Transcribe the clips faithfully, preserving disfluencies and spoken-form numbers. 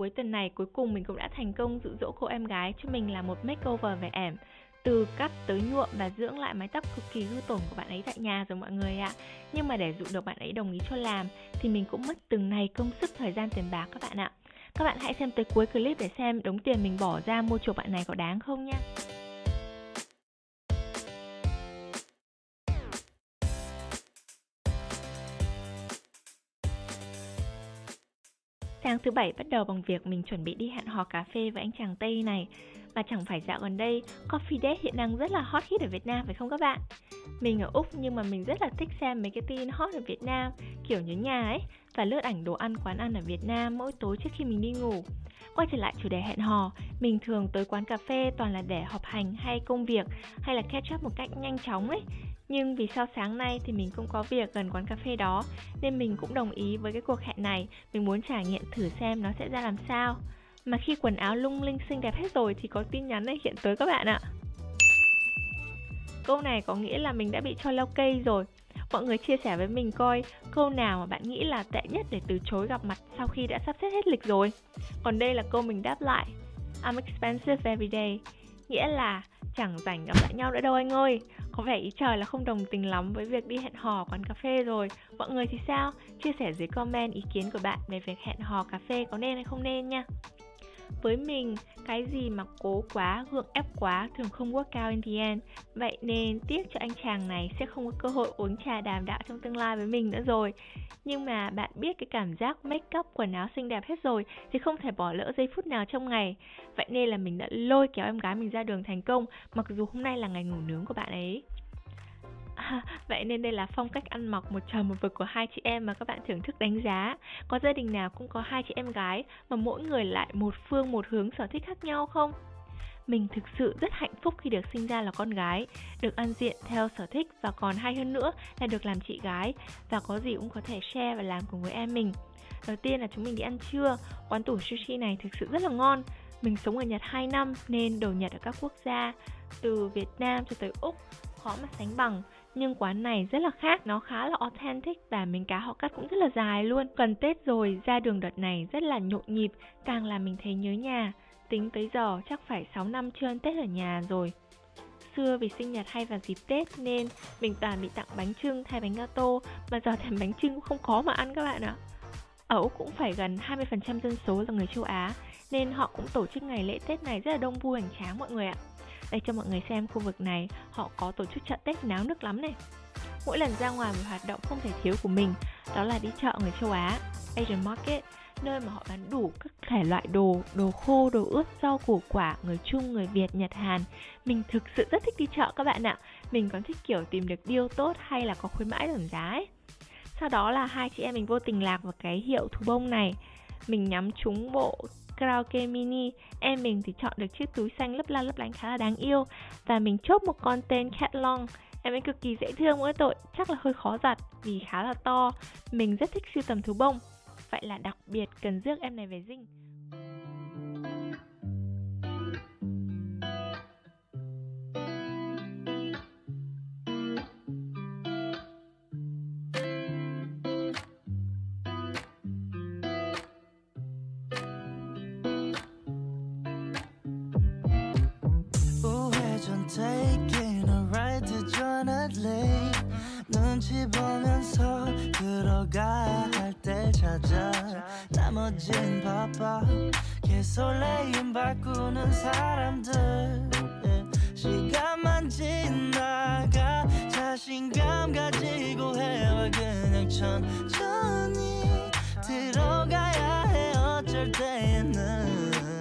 cuối tuần này cuối cùng mình cũng đã thành công dụ dỗ cô em gái cho mình là một makeover về ẻm, từ cắt tới nhuộm và dưỡng lại mái tóc cực kỳ hư tổn của bạn ấy tại nhà rồi mọi người ạ. Nhưng mà để dụ được bạn ấy đồng ý cho làm thì mình cũng mất từng này công sức, thời gian, tiền bạc các bạn ạ. Các bạn hãy xem tới cuối clip để xem đống tiền mình bỏ ra mua chuộc bạn này có đáng không nha. Sáng thứ bảy bắt đầu bằng việc mình chuẩn bị đi hẹn hò cà phê với anh chàng Tây này. Mà chẳng phải dạo gần đây coffee date hiện đang rất là hot hit ở Việt Nam phải không các bạn? Mình ở Úc nhưng mà mình rất là thích xem mấy cái tin hot ở Việt Nam, kiểu nhớ nhà ấy, và lướt ảnh đồ ăn quán ăn ở Việt Nam mỗi tối trước khi mình đi ngủ. Quay trở lại chủ đề hẹn hò, mình thường tới quán cà phê toàn là để họp hành hay công việc hay là catch up một cách nhanh chóng ấy. Nhưng vì sao sáng nay thì mình cũng có việc gần quán cà phê đó, nên mình cũng đồng ý với cái cuộc hẹn này. Mình muốn trải nghiệm thử xem nó sẽ ra làm sao. Mà khi quần áo lung linh xinh đẹp hết rồi thì có tin nhắn này hiện tới các bạn ạ. Câu này có nghĩa là mình đã bị cho leo cây rồi. Mọi người chia sẻ với mình coi câu nào mà bạn nghĩ là tệ nhất để từ chối gặp mặt sau khi đã sắp xếp hết lịch rồi. Còn đây là câu mình đáp lại: I'm expensive every day. Nghĩa là chẳng rảnh gặp lại nhau nữa đâu anh ơi. Có vẻ ý trời là không đồng tình lắm với việc đi hẹn hò quán cà phê rồi. Mọi người thì sao? Chia sẻ dưới comment ý kiến của bạn về việc hẹn hò cà phê có nên hay không nên nha. Với mình, cái gì mà cố quá, gượng ép quá thường không work out in the end. Vậy nên tiếc cho anh chàng này sẽ không có cơ hội uống trà đàm đạo trong tương lai với mình nữa rồi. Nhưng mà bạn biết cái cảm giác make up, quần áo xinh đẹp hết rồi thì không thể bỏ lỡ giây phút nào trong ngày. Vậy nên là mình đã lôi kéo em gái mình ra đường thành công, mặc dù hôm nay là ngày ngủ nướng của bạn ấy. À, vậy nên đây là phong cách ăn mặc một trời một vực của hai chị em mà các bạn thưởng thức đánh giá. Có gia đình nào cũng có hai chị em gái mà mỗi người lại một phương một hướng sở thích khác nhau không? Mình thực sự rất hạnh phúc khi được sinh ra là con gái, được ăn diện theo sở thích và còn hay hơn nữa là được làm chị gái và có gì cũng có thể share và làm cùng với em mình. Đầu tiên là chúng mình đi ăn trưa, quán tủ sushi này thực sự rất là ngon. Mình sống ở Nhật hai năm nên đồ Nhật ở các quốc gia, từ Việt Nam cho tới Úc, khó mà sánh bằng. Nhưng quán này rất là khác, nó khá là authentic và miếng cá họ cắt cũng rất là dài luôn. Gần Tết rồi, ra đường đợt này rất là nhộn nhịp, càng làm mình thấy nhớ nhà. Tính tới giờ chắc phải sáu năm chưa ăn Tết ở nhà rồi. Xưa vì sinh nhật hay vào dịp Tết nên mình toàn bị tặng bánh chưng thay bánh gato, mà giờ thèm bánh chưng cũng không có mà ăn các bạn ạ. Ở Úc cũng phải gần hai mươi phần trăm dân số là người châu Á, nên họ cũng tổ chức ngày lễ Tết này rất là đông vui hoành tráng mọi người ạ. Đây cho mọi người xem khu vực này, họ có tổ chức chợ Tết náo nức lắm này. Mỗi lần ra ngoài một hoạt động không thể thiếu của mình, đó là đi chợ người châu Á, Asian Market, nơi mà họ bán đủ các thể loại đồ, đồ khô, đồ ướp, rau củ quả, người Trung, người Việt, Nhật, Hàn. Mình thực sự rất thích đi chợ các bạn ạ. Mình còn thích kiểu tìm được deal tốt hay là có khuyến mãi giảm giá ấy. Sau đó là hai chị em mình vô tình lạc vào cái hiệu thú bông này. Mình nhắm trúng bộ karaoke mini, em mình thì chọn được chiếc túi xanh lấp la lấp lánh khá là đáng yêu. Và mình chốt một con tên Cat Long. Em ấy cực kỳ dễ thương mỗi tội, chắc là hơi khó giặt vì khá là to. Mình rất thích sưu tầm thú bông, vậy là đặc biệt cần rước em này về dinh. Taking a ride to Johnny Lake 눈치 보면서 들어가 할 때 찾아 나머진 바빠 개설레임 바꾸는 사람들 시간만 지나가 자신감 가지고 해와 그냥 천천히 들어가야 해 어쩔 때는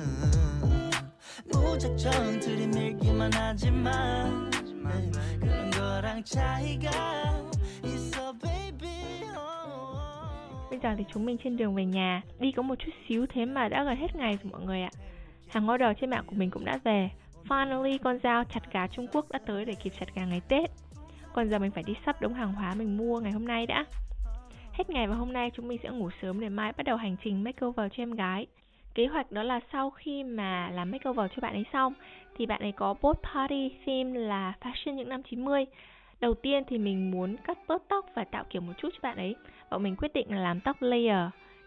무작정 들이밀기만 하지만 그런 거랑 차이가 있어 baby. Bây giờ thì chúng mình trên đường về nhà. Đi có một chút xíu thế mà đã gần hết ngày rồi mọi người ạ. Hàng order trên mạng của mình cũng đã về. Finally con dao chặt gà Trung Quốc đã tới để kịp chặt gà ngày Tết. Còn giờ mình phải đi sắp đống hàng hóa mình mua ngày hôm nay đã. Hết ngày và hôm nay chúng mình sẽ ngủ sớm để mai bắt đầu hành trình makeover cho em gái. Kế hoạch đó là sau khi mà làm makeover cho bạn ấy xong thì bạn ấy có boat party theme là fashion những năm chín mươi. Đầu tiên thì mình muốn cắt bớt tóc và tạo kiểu một chút cho bạn ấy. Và mình quyết định là làm tóc layer.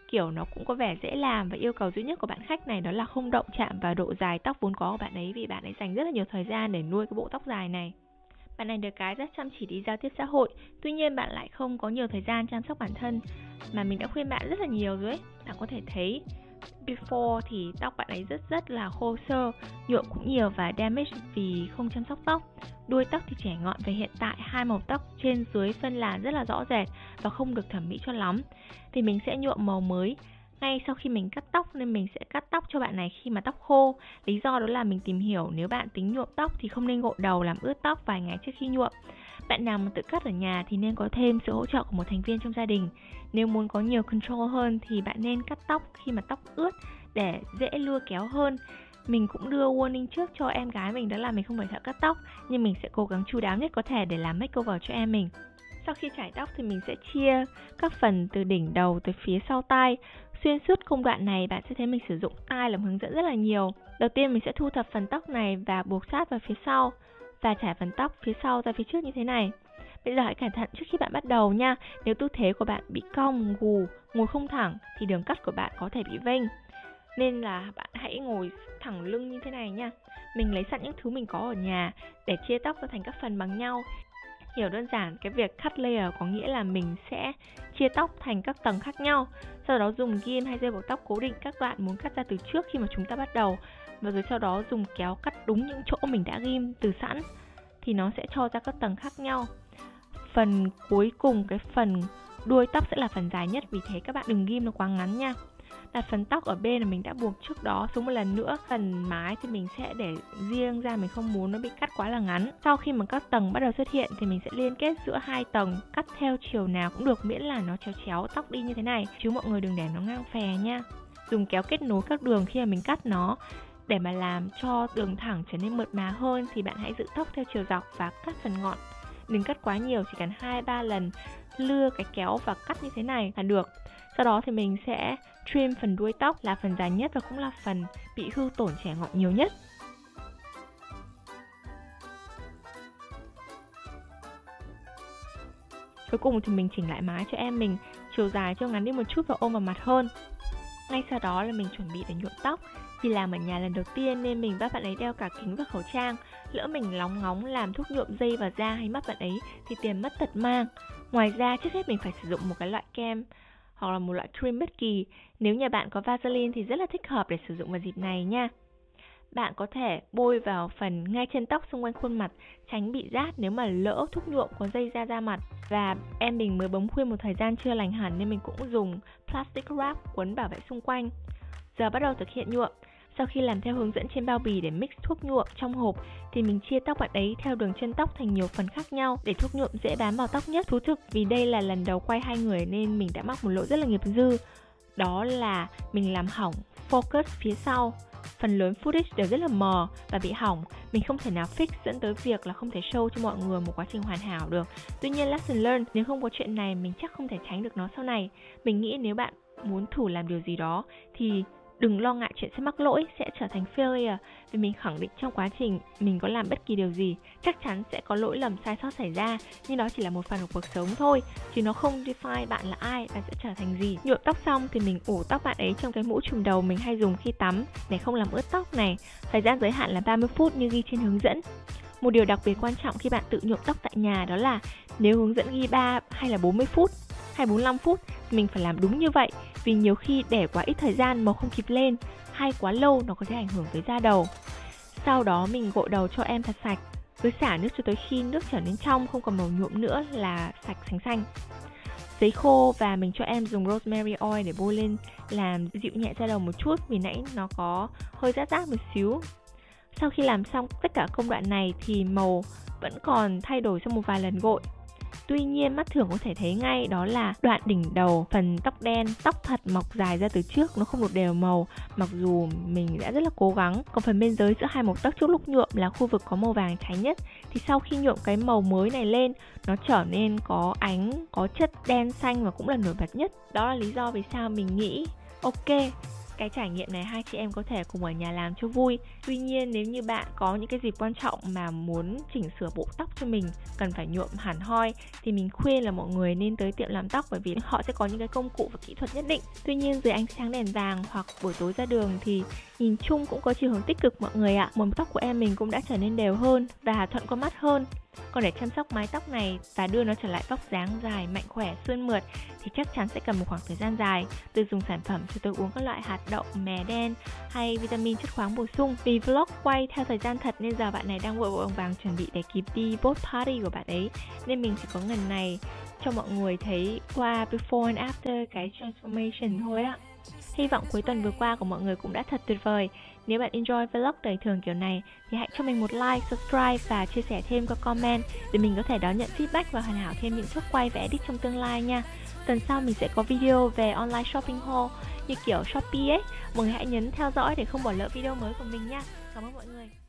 kiểu nó cũng có vẻ dễ làm, và yêu cầu duy nhất của bạn khách này đó là không động chạm vào độ dài tóc vốn có của bạn ấy, vì bạn ấy dành rất là nhiều thời gian để nuôi cái bộ tóc dài này. Bạn này được cái rất chăm chỉ đi giao tiếp xã hội, tuy nhiên bạn lại không có nhiều thời gian chăm sóc bản thân, mà mình đã khuyên bạn rất là nhiều rồi ấy. Bạn có thể thấy before thì tóc bạn ấy rất rất là khô xơ, nhuộm cũng nhiều và damage vì không chăm sóc tóc. Đuôi tóc thì trẻ ngọn, và hiện tại hai màu tóc trên dưới phân làn rất là rõ rệt và không được thẩm mỹ cho lắm. Thì mình sẽ nhuộm màu mới ngay sau khi mình cắt tóc, nên mình sẽ cắt tóc cho bạn này khi mà tóc khô. Lý do đó là mình tìm hiểu nếu bạn tính nhuộm tóc thì không nên gội đầu làm ướt tóc vài ngày trước khi nhuộm. Bạn nào mà tự cắt ở nhà thì nên có thêm sự hỗ trợ của một thành viên trong gia đình. Nếu muốn có nhiều control hơn thì bạn nên cắt tóc khi mà tóc ướt để dễ lưa kéo hơn. Mình cũng đưa warning trước cho em gái mình, đó là mình không phải thợ cắt tóc, nhưng mình sẽ cố gắng chu đáo nhất có thể để làm makeover cho em mình. Sau khi chải tóc thì mình sẽ chia các phần từ đỉnh đầu tới phía sau tai. Xuyên suốt công đoạn này bạn sẽ thấy mình sử dụng tai làm hướng dẫn rất là nhiều. Đầu tiên mình sẽ thu thập phần tóc này và buộc sát vào phía sau, và trải phần tóc phía sau ra phía trước như thế này. Bây giờ hãy cẩn thận trước khi bạn bắt đầu nha. Nếu tư thế của bạn bị cong, gù, ngồi không thẳng thì đường cắt của bạn có thể bị vênh. Nên là bạn hãy ngồi thẳng lưng như thế này nha. Mình lấy sẵn những thứ mình có ở nhà để chia tóc ra thành các phần bằng nhau. Hiểu đơn giản, cái việc cut layer có nghĩa là mình sẽ chia tóc thành các tầng khác nhau, sau đó dùng ghim hay dây buộc tóc cố định các đoạn muốn cắt ra từ trước khi mà chúng ta bắt đầu, và rồi sau đó dùng kéo cắt đúng những chỗ mình đã ghim từ sẵn, thì nó sẽ cho ra các tầng khác nhau. Phần cuối cùng, cái phần đuôi tóc sẽ là phần dài nhất, vì thế các bạn đừng ghim nó quá ngắn nha. Đặt phần tóc ở bên mà mình đã buộc trước đó xuống một lần nữa. Phần mái thì mình sẽ để riêng ra, mình không muốn nó bị cắt quá là ngắn. Sau khi mà các tầng bắt đầu xuất hiện thì mình sẽ liên kết giữa hai tầng, cắt theo chiều nào cũng được, miễn là nó chéo chéo tóc đi như thế này, chứ mọi người đừng để nó ngang phè nha. Dùng kéo kết nối các đường khi mà mình cắt nó. Để mà làm cho đường thẳng trở nên mượt mà hơn thì bạn hãy giữ tóc theo chiều dọc và cắt phần ngọn. Đừng cắt quá nhiều, chỉ cần hai ba lần lưa cái kéo và cắt như thế này là được. Sau đó thì mình sẽ trim phần đuôi tóc, là phần dài nhất và cũng là phần bị hư tổn trẻ ngọn nhiều nhất. Cuối cùng thì mình chỉnh lại mái cho em mình, chiều dài cho ngắn đi một chút và ôm vào mặt hơn. Ngay sau đó là mình chuẩn bị để nhuộm tóc. Vì làm ở nhà lần đầu tiên nên mình bắt bạn ấy đeo cả kính và khẩu trang. Lỡ mình lóng ngóng làm thuốc nhuộm dây vào da hay mắt bạn ấy thì tiền mất tật mang. Ngoài ra trước hết mình phải sử dụng một cái loại kem hoặc là một loại cream bất kỳ. Nếu nhà bạn có Vaseline thì rất là thích hợp để sử dụng vào dịp này nha. Bạn có thể bôi vào phần ngay chân tóc xung quanh khuôn mặt, tránh bị rát nếu mà lỡ thuốc nhuộm có dây ra da mặt. Và em mình mới bấm khuyên một thời gian chưa lành hẳn nên mình cũng dùng plastic wrap quấn bảo vệ xung quanh. Giờ bắt đầu thực hiện nhuộm. Sau khi làm theo hướng dẫn trên bao bì để mix thuốc nhuộm trong hộp thì mình chia tóc bạn ấy theo đường chân tóc thành nhiều phần khác nhau để thuốc nhuộm dễ bám vào tóc nhất. Thú thực vì đây là lần đầu quay hai người nên mình đã mắc một lỗi rất là nghiệp dư. Đó là mình làm hỏng focus phía sau. Phần lớn footage đều rất là mờ và bị hỏng. Mình không thể nào fix dẫn tới việc là không thể show cho mọi người một quá trình hoàn hảo được. Tuy nhiên lesson learned, nếu không có chuyện này mình chắc không thể tránh được nó sau này. Mình nghĩ nếu bạn muốn thử làm điều gì đó thì đừng lo ngại chuyện sẽ mắc lỗi, sẽ trở thành failure. Vì mình khẳng định trong quá trình mình có làm bất kỳ điều gì, chắc chắn sẽ có lỗi lầm sai sót xảy ra. Nhưng đó chỉ là một phần của cuộc sống thôi, chứ nó không define bạn là ai, bạn sẽ trở thành gì. Nhuộm tóc xong thì mình ủ tóc bạn ấy trong cái mũ trùm đầu mình hay dùng khi tắm để không làm ướt tóc này. Thời gian giới hạn là ba mươi phút như ghi trên hướng dẫn. Một điều đặc biệt quan trọng khi bạn tự nhuộm tóc tại nhà đó là nếu hướng dẫn ghi ba hay là bốn mươi phút hay bốn mươi lăm phút thì mình phải làm đúng như vậy. Vì nhiều khi để quá ít thời gian màu không kịp lên hay quá lâu nó có thể ảnh hưởng tới da đầu. Sau đó mình gội đầu cho em thật sạch, cứ xả nước cho tới khi nước trở nên trong, không còn màu nhuộm nữa là sạch sành xanh. Giấy khô và mình cho em dùng rosemary oil để bôi lên làm dịu nhẹ da đầu một chút vì nãy nó có hơi rát rát một xíu. Sau khi làm xong tất cả công đoạn này thì màu vẫn còn thay đổi sau một vài lần gội. Tuy nhiên mắt thường có thể thấy ngay đó là đoạn đỉnh đầu, phần tóc đen, tóc thật mọc dài ra từ trước nó không được đều màu, mặc dù mình đã rất là cố gắng. Còn phần bên dưới giữa hai màu tóc trước lúc nhuộm là khu vực có màu vàng cháy nhất, thì sau khi nhuộm cái màu mới này lên, nó trở nên có ánh, có chất đen xanh và cũng là nổi bật nhất. Đó là lý do vì sao mình nghĩ ok, Cái trải nghiệm này hai chị em có thể cùng ở nhà làm cho vui. Tuy nhiên nếu như bạn có những cái dịp quan trọng mà muốn chỉnh sửa bộ tóc cho mình, cần phải nhuộm hẳn hoi, thì mình khuyên là mọi người nên tới tiệm làm tóc, bởi vì họ sẽ có những cái công cụ và kỹ thuật nhất định. Tuy nhiên dưới ánh sáng đèn vàng hoặc buổi tối ra đường thì nhìn chung cũng có chiều hướng tích cực mọi người ạ. Màu tóc của em mình cũng đã trở nên đều hơn và thuận con mắt hơn. Còn để chăm sóc mái tóc này và đưa nó trở lại vóc dáng dài, mạnh khỏe, sươn mượt thì chắc chắn sẽ cần một khoảng thời gian dài. Từ dùng sản phẩm cho tới uống các loại hạt đậu, mè đen hay vitamin chất khoáng bổ sung. Vì vlog quay theo thời gian thật nên giờ bạn này đang vội vội vàng vàng chuẩn bị để kịp đi boat party của bạn ấy, nên mình chỉ có ngần này cho mọi người thấy qua before and after cái transformation thôi ạ. Hy vọng cuối tuần vừa qua của mọi người cũng đã thật tuyệt vời. Nếu bạn enjoy vlog đời thường kiểu này thì hãy cho mình một like, subscribe và chia sẻ thêm qua comment để mình có thể đón nhận feedback và hoàn hảo thêm những suất quay và edit trong tương lai nha. Tuần sau mình sẽ có video về online shopping haul như kiểu Shopee ấy. Mọi người hãy nhấn theo dõi để không bỏ lỡ video mới của mình nha. Cảm ơn mọi người.